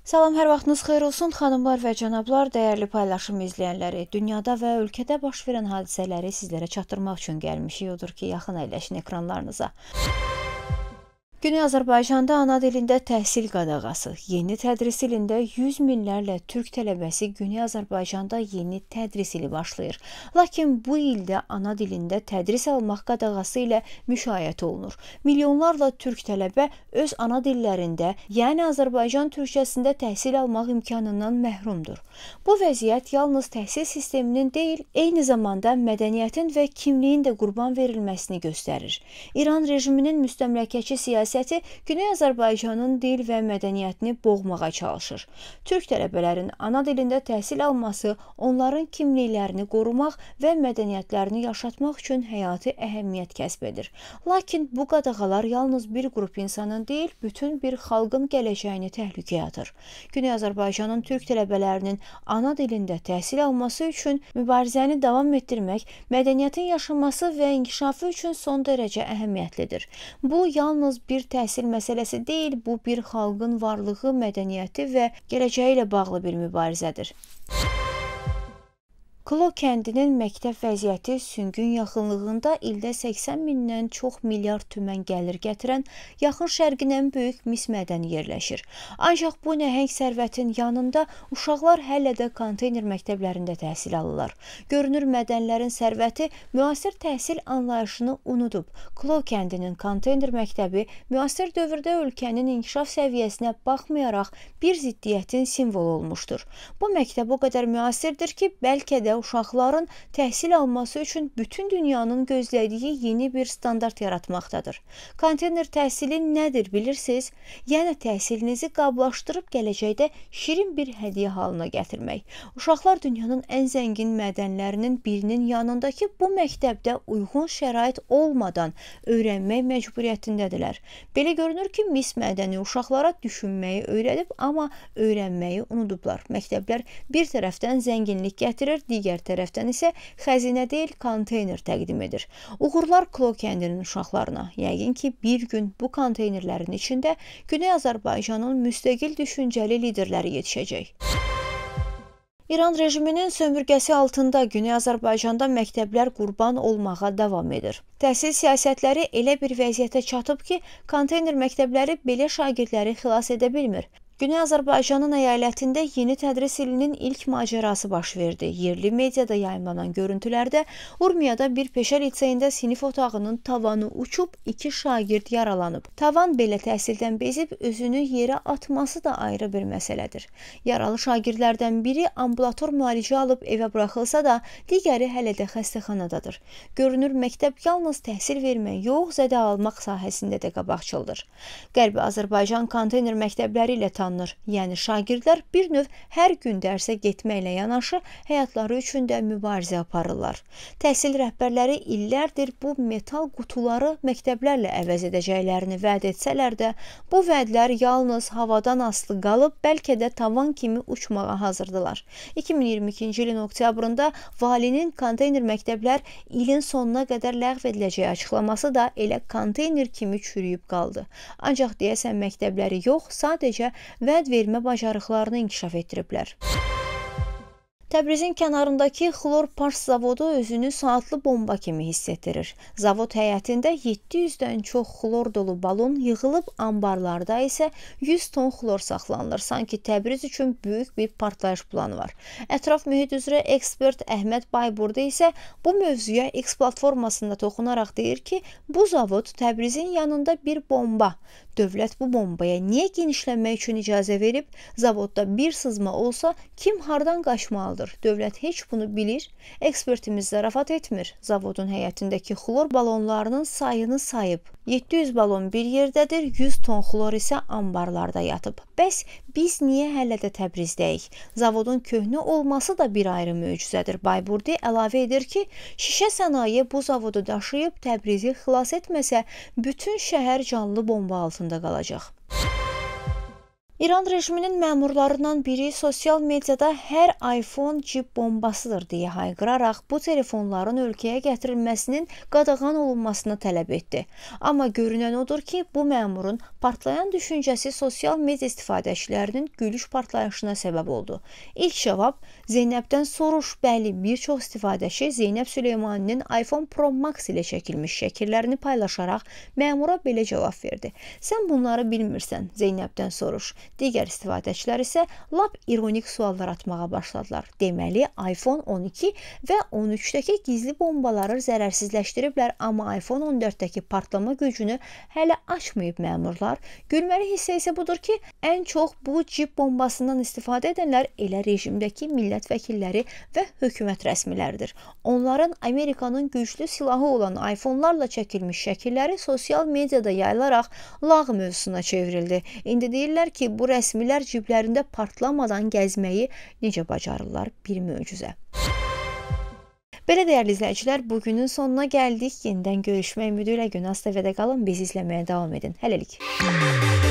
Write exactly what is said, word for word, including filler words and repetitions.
Salam, hər vaxtınız xeyir olsun, xanımlar və cənablar, dəyərli paylaşım izləyənləri. Dünyada və ölkədə baş verən hadisələri sizlərə çatdırmaq üçün gəlmişik. Odur ki, yaxın əyləşin ekranlarınıza. Güney Azərbaycanda ana dilində təhsil qadağası. Yeni tədris ilində yüz minlərlə türk tələbəsi Güney Azərbaycanda yeni tədris ili başlayır. Lakin bu ildə ana dilində tədris almaq qadağası ilə müşayiət olunur. Milyonlarla türk tələbə öz ana dillərində, yəni Azərbaycan türkçəsində təhsil almaq imkanından məhrumdur. Bu vəziyyət yalnız təhsil sisteminin deyil, eyni zamanda mədəniyyətin və kimliyin də qurban verilməsini göstərir. İran rejiminin müstəmləkəçi siyasəti Güney Azərbaycanın dil və mədəniyyətini boğmağa çalışır. Türk tələbələrin ana dilində təhsil alması onların kimliklərini qorumaq və mədəniyyətlərini yaşatmaq üçün həyati əhəmiyyət kəsb edir. Lakin bu qadağalar yalnız bir qrup insanın deyil, bütün bir xalqın gələcəyini təhlükəyə atır. Güney Azərbaycanın türk tələbələrinin ana dilində təhsil alması üçün mübarizəni davam etdirmək, mədəniyyətin yaşaması və inkişafı üçün son dərəcə əhəmiyyətlidir. Bu yalnız bir təhsil məsələsi deyil, bu bir xalqın varlığı, mədəniyyəti və gələcəyi ilə bağlı bir mübarizədir. Klo kəndinin məktəb vəziyyəti Süngün yaxınlığında ildə səksən mindən çox milyard tümən gəlir gətirən yaxın şərqin ən böyük mis mədəni yerləşir. Ancaq bu nəhəng sərvətin yanında uşaqlar hələ də konteyner məktəblərində təhsil alırlar. Görünür mədənlərin sərvəti müasir təhsil anlayışını unudub. Klo kəndinin konteyner məktəbi müasir dövrdə ölkənin inkişaf səviyyəsinə baxmayaraq bir ziddiyyətin simvolu olmuşdur. Bu məktəb o qədər müasirdir ki, bəlkə də uşaqların təhsil alması üçün bütün dünyanın gözlədiyi yeni bir standart yaratmaqdadır. Konteyner təhsili nədir bilirsiniz? Yəni təhsilinizi qablaşdırıb gələcəkdə şirin bir hədiyyə halına gətirmək. Uşaqlar dünyanın ən zəngin mədənlərinin birinin yanındakı bu məktəbdə uyğun şərait olmadan öyrənmək məcburiyyətindədirlər. Belə görünür ki, mis mədəni uşaqlara düşünməyi öyrədib, amma öyrənməyi unudublar. Məktəblər bir tərəfdən zənginlik gətirir, digər tərəfdən isə xəzinə deyil, konteyner təqdim edir. Uğurlar Klo kəndinin uşaqlarına. Yəqin ki, bir gün bu konteynerlərin içində Güney Azərbaycanın müstəqil düşüncəli liderləri yetişəcək. İran rejiminin sömürgəsi altında Güney Azərbaycanda məktəblər qurban olmağa davam edir. Təhsil siyasətləri elə bir vəziyyətə çatıb ki, konteyner məktəbləri belə şagirdləri xilas edə bilmir. Güney Azərbaycanın əyalətində yeni tədris ilinin ilk macərası baş verdi. Yerli mediada yayımlanan görüntülərdə Urmiyada bir peşə liseyində sinif otağının tavanı uçub, iki şagird yaralanıb. Tavan belə təhsildən bezib özünü yerə atması da ayrı bir məsələdir. Yaralı şagirdlərdən biri ambulator müalicə alıb evə buraxılsa da, digəri hələ də xəstəxanadadır. Görünür, məktəb yalnız təhsil vermək, yox, zədə almaq sahəsində də qabaqcıldır. Qərbi Azərbaycan konteyner məktəbləri ilə tanınır. Yəni şagirdlər bir növ hər gün dərsə getməklə yanaşı həyatları üçün də mübarizə aparırlar. Təhsil rəhbərləri illərdir bu metal qutuları məktəblərlə əvəz edəcəklərini vəd etsələr də, bu vədlər yalnız havadan asılı qalıb, bəlkə də tavan kimi uçmağa hazırdılar. iki min iyirmi ikinci ilin oktyabrında valinin konteyner məktəblər ilin sonuna qədər ləğv ediləcəyi açıqlaması da elə konteyner kimi çürüyüb qaldı. Ancaq deyəsən məktəbləri yox, sadəcə vəd vermə bacarıqlarını inkişaf etdiriblər. Təbrizin kənarındakı xlor pars zavodu özünü saatlı bomba kimi hiss etdirir. Zavod həyətində yeddi yüzdən çox xlor dolu balon yığılıb, ambarlarda isə yüz ton xlor saxlanılır. Sanki Təbriz üçün böyük bir partlayış planı var. Ətraf mühit üzrə ekspert Əhməd Bayburdu isə bu mövzuya X platformasında toxunaraq deyir ki, bu zavod Təbrizin yanında bir bomba. Dövlət bu bombaya niyə genişlənmək üçün icazə verib? Zavodda bir sızma olsa kim hardan qaçmalıdır? Dövlət heç bunu bilir. Ekspertimiz zarafat etmir. Zavodun həyətindəki xlor balonlarının sayını sayıb. yeddi yüz balon bir yerdədir, yüz ton xlor isə ambarlarda yatıb. Bəs biz niyə hələ də Təbrizdəyik? Zavodun köhnə olması da bir ayrı möcüzədir. Bayburdi əlavə edir ki, şişə sənaye bu zavodu daşıyıb Təbrizi xilas etməsə, bütün şəhər canlı bomba altında qalacaq. İran rejiminin məmurlarından biri sosial mediada hər iPhone cib bombasıdır deyə hayqıraraq bu telefonların ölkəyə gətirilməsinin qadağan olunmasını tələb etdi. Amma görünən odur ki, bu məmurun partlayan düşüncəsi sosial media istifadəçilərinin gülüş partlayışına səbəb oldu. İlk cavab Zeynəbdən soruş. Bəli, bir çox istifadəçi Zeynəb Süleymaninin iPhone Pro Max ilə çəkilmiş şəkillərini paylaşaraq məmura belə cavab verdi. Sən bunları bilmirsən, Zeynəbdən soruş. Digər istifadəçilər isə lap ironik suallar atmağa başladılar. Deməli, iPhone on iki və on üçdəki gizli bombaları zərərsizləşdiriblər, amma iPhone on dörddəki partlama gücünü hələ açmayıb məmurlar. Gülməli hissə isə budur ki, ən çox bu cib bombasından istifadə edənlər elə rejimdəki millət vəkilləri və hökumət rəsmiləridir. Onların Amerikanın güclü silahı olan iPhone-larla çəkilmiş şəkilləri sosial mediada yayılaraq lağ mövzusuna çevrildi. İndi deyirlər ki, bu rəsmilər ciblərində partlamadan gəzməyi necə bacarırlar? Bir möcüzə. Belə dəyərli izləyicilər, bugünün sonuna gəldik. Yenidən görüşmək ümidi ilə Günəş T V-də qalın, bizi izləməyə davam edin. Hələlik.